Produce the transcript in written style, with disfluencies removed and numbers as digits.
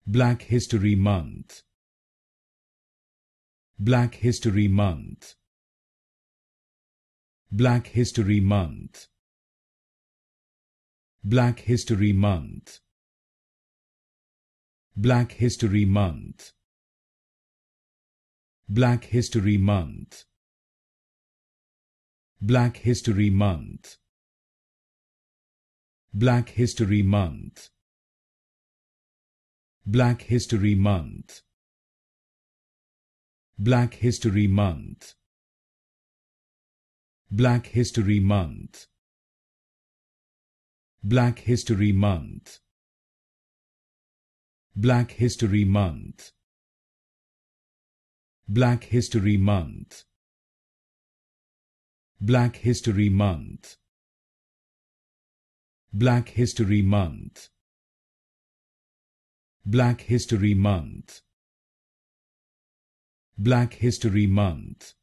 Black History Month. Black History Month. Black History Month. Black History Month. Black History Month. Black History Month. Black History Month. Black History Month. Black History Month. Black History Month. Black History Month. Black History Month. Black History Month. Black History Month. Black History Month. Black History Month. Black History Month. Black History Month.